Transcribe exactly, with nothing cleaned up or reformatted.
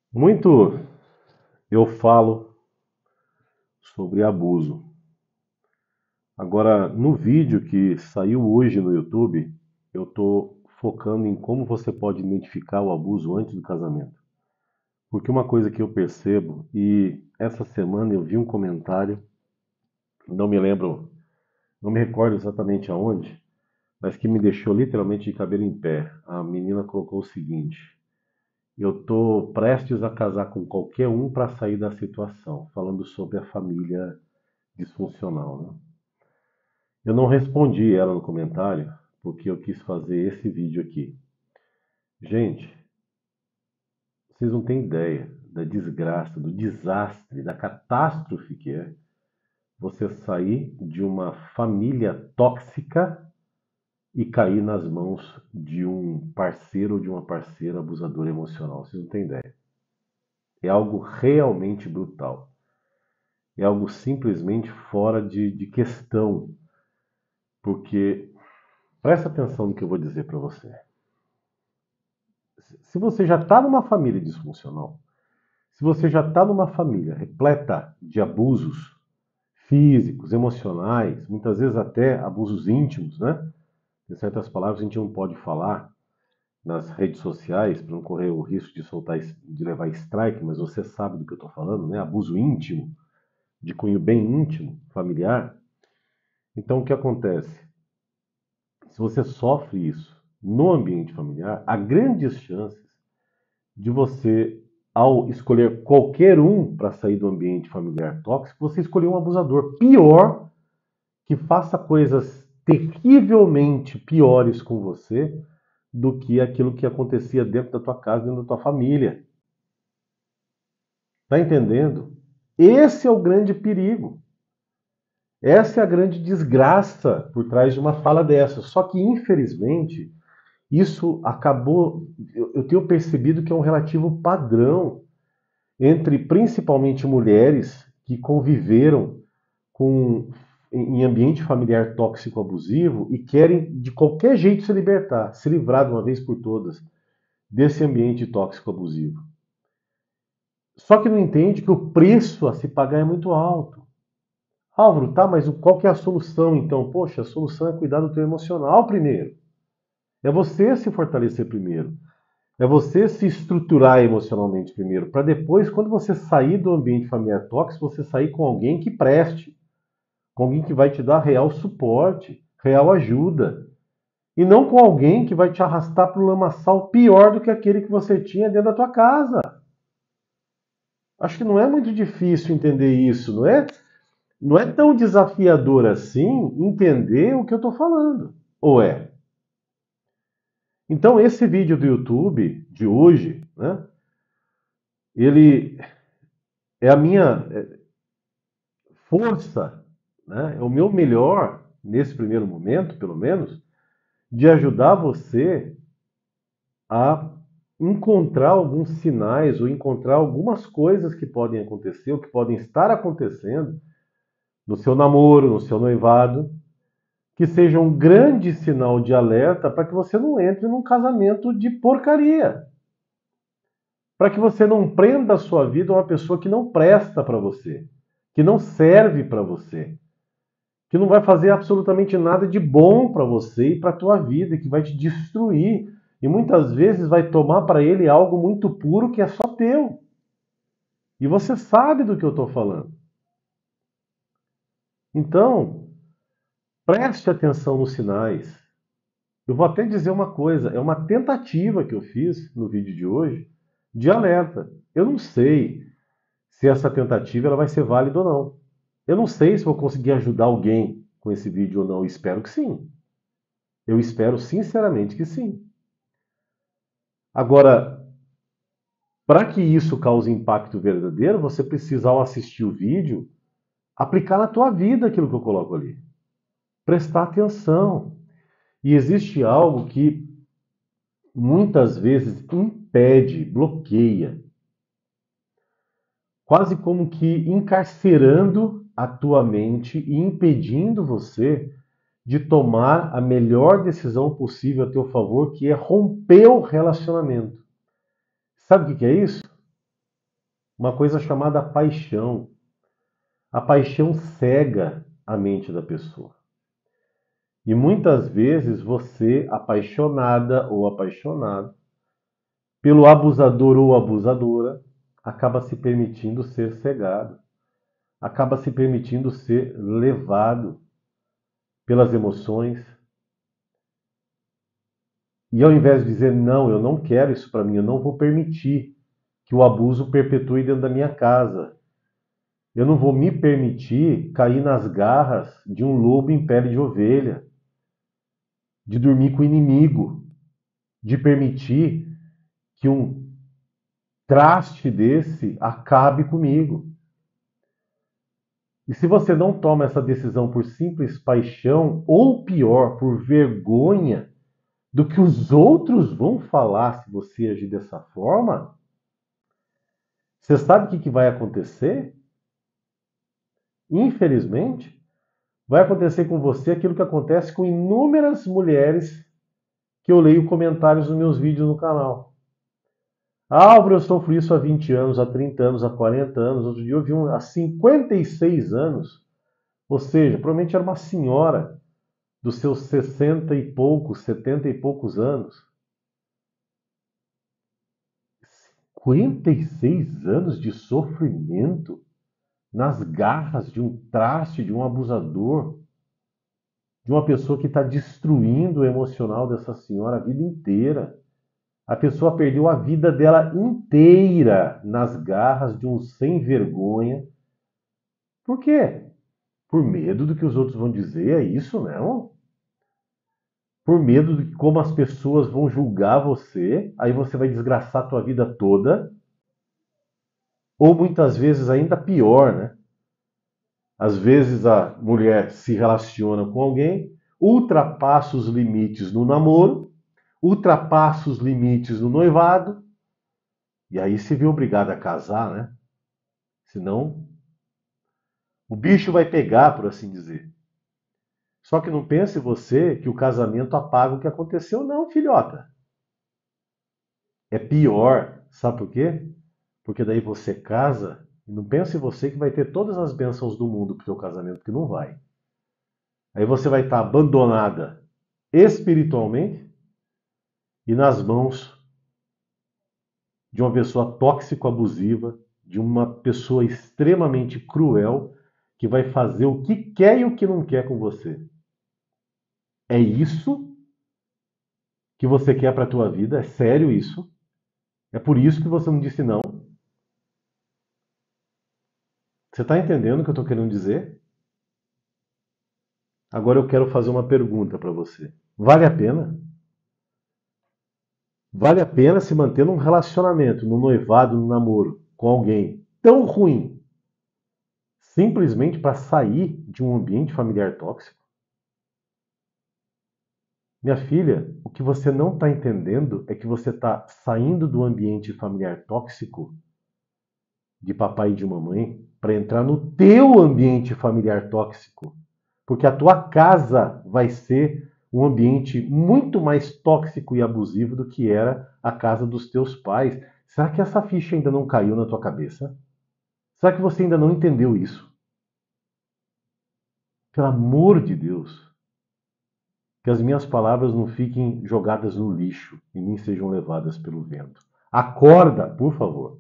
Muito eu falo sobre abuso. Agora, no vídeo que saiu hoje no YouTube, eu estou focando em como você pode identificar o abuso antes do casamento. Porque uma coisa que eu percebo, e essa semana eu vi um comentário, não me lembro, não me recordo exatamente aonde, mas que me deixou literalmente de cabelo em pé. A menina colocou o seguinte: eu estou prestes a casar com qualquer um para sair da situação, falando sobre a família disfuncional, né? Eu não respondi ela no comentário porque eu quis fazer esse vídeo aqui. Gente, vocês não têm ideia da desgraça, do desastre, da catástrofe que é você sair de uma família tóxica e cair nas mãos de um parceiro ou de uma parceira abusadora emocional. Vocês não têm ideia. É algo realmente brutal. É algo simplesmente fora de, de questão. Porque, presta atenção no que eu vou dizer para você. Se você já está numa família disfuncional, se você já está numa família repleta de abusos físicos, emocionais, muitas vezes até abusos íntimos, né? Tem certas palavras que a gente não pode falar nas redes sociais para não correr o risco de soltar, de levar strike, mas você sabe do que eu estou falando, né? Abuso íntimo, de cunho bem íntimo, familiar. Então, o que acontece? Se você sofre isso no ambiente familiar, há grandes chances de você, ao escolher qualquer um para sair do ambiente familiar tóxico, você escolher um abusador pior, que faça coisas terrivelmente piores com você do que aquilo que acontecia dentro da tua casa, dentro da tua família. Tá entendendo? Esse é o grande perigo. Essa é a grande desgraça por trás de uma fala dessa. Só que, infelizmente, isso acabou. Eu, eu tenho percebido que é um relativo padrão entre principalmente mulheres que conviveram com, em ambiente familiar tóxico abusivo e querem de qualquer jeito se libertar, se livrar de uma vez por todas desse ambiente tóxico abusivo. Só que não entende que o preço a se pagar é muito alto. Álvaro, tá, mas qual que é a solução então? Poxa, a solução é cuidar do teu emocional primeiro. É você se fortalecer primeiro. É você se estruturar emocionalmente primeiro, para depois, quando você sair do ambiente familiar tóxico, você sair com alguém que preste, com alguém que vai te dar real suporte, real ajuda. E não com alguém que vai te arrastar para o lamaçal pior do que aquele que você tinha dentro da tua casa. Acho que não é muito difícil entender isso, não é? Não é tão desafiador assim entender o que eu estou falando. Ou é? Então, esse vídeo do YouTube de hoje, né? Ele é a minha força, né? É o meu melhor, nesse primeiro momento, pelo menos, de ajudar você a encontrar alguns sinais ou encontrar algumas coisas que podem acontecer ou que podem estar acontecendo no seu namoro, no seu noivado, que seja um grande sinal de alerta para que você não entre num casamento de porcaria. Para que você não prenda a sua vida a uma pessoa que não presta para você, que não serve para você, que não vai fazer absolutamente nada de bom para você e para a tua vida, que vai te destruir e muitas vezes vai tomar para ele algo muito puro que é só teu. E você sabe do que eu estou falando. Então, preste atenção nos sinais. Eu vou até dizer uma coisa, é uma tentativa que eu fiz no vídeo de hoje de alerta. Eu não sei se essa tentativa ela vai ser válida ou não. Eu não sei se vou conseguir ajudar alguém com esse vídeo ou não. Eu espero que sim. Eu espero sinceramente que sim. Agora, para que isso cause impacto verdadeiro, você precisa, ao assistir o vídeo, aplicar na tua vida aquilo que eu coloco ali. Prestar atenção. E existe algo que muitas vezes impede, bloqueia, quase como que encarcerando a tua mente e impedindo você de tomar a melhor decisão possível a teu favor, que é romper o relacionamento. Sabe o que é isso? uma coisa chamada paixão. A paixão cega a mente da pessoa. E muitas vezes você, apaixonada ou apaixonado, pelo abusador ou abusadora, acaba se permitindo ser cegado, acaba se permitindo ser levado pelas emoções. E ao invés de dizer, não, eu não quero isso para mim, eu não vou permitir que o abuso perpetue dentro da minha casa. Eu não vou me permitir cair nas garras de um lobo em pele de ovelha, de dormir com o inimigo, de permitir que um traste desse acabe comigo. E se você não toma essa decisão por simples paixão, ou pior, por vergonha do que os outros vão falar se você agir dessa forma, você sabe o que que vai acontecer? Infelizmente, vai acontecer com você aquilo que acontece com inúmeras mulheres que eu leio comentários nos meus vídeos no canal. Ah, Álvaro, eu sofro isso há vinte anos, há trinta anos, há quarenta anos. Outro dia eu vi um há cinquenta e seis anos. Ou seja, provavelmente era uma senhora dos seus sessenta e poucos, setenta e poucos anos. cinquenta e seis anos de sofrimento nas garras de um traste, de um abusador, de uma pessoa que está destruindo o emocional dessa senhora a vida inteira. A pessoa perdeu a vida dela inteira nas garras de um sem vergonha. Por quê? Por medo do que os outros vão dizer, é isso, não? Por medo de como as pessoas vão julgar você, aí você vai desgraçar a tua vida toda. Ou muitas vezes ainda pior, né? Às vezes a mulher se relaciona com alguém, ultrapassa os limites no namoro, ultrapassa os limites no noivado, e aí se vê obrigada a casar, né? Senão o bicho vai pegar, por assim dizer. Só que não pense você que o casamento apaga o que aconteceu, não, filhota. É pior, sabe por quê? Porque daí você casa e não pense você que vai ter todas as bênçãos do mundo pro seu casamento, que não vai. Aí você vai estar abandonada espiritualmente e nas mãos de uma pessoa tóxico-abusiva, de uma pessoa extremamente cruel que vai fazer o que quer e o que não quer com você. É isso que você quer para a tua vida? É sério isso? É por isso que você não disse não? Você está entendendo o que eu estou querendo dizer? Agora eu quero fazer uma pergunta para você. Vale a pena? Vale a pena se manter num relacionamento, num noivado, num namoro com alguém tão ruim, simplesmente para sair de um ambiente familiar tóxico? Minha filha, o que você não está entendendo é que você está saindo do ambiente familiar tóxico de papai e de mamãe para entrar no teu ambiente familiar tóxico. Porque a tua casa vai ser um ambiente muito mais tóxico e abusivo do que era a casa dos teus pais. Será que essa ficha ainda não caiu na tua cabeça? Será que você ainda não entendeu isso? Pelo amor de Deus, que as minhas palavras não fiquem jogadas no lixo e nem sejam levadas pelo vento. Acorda, por favor.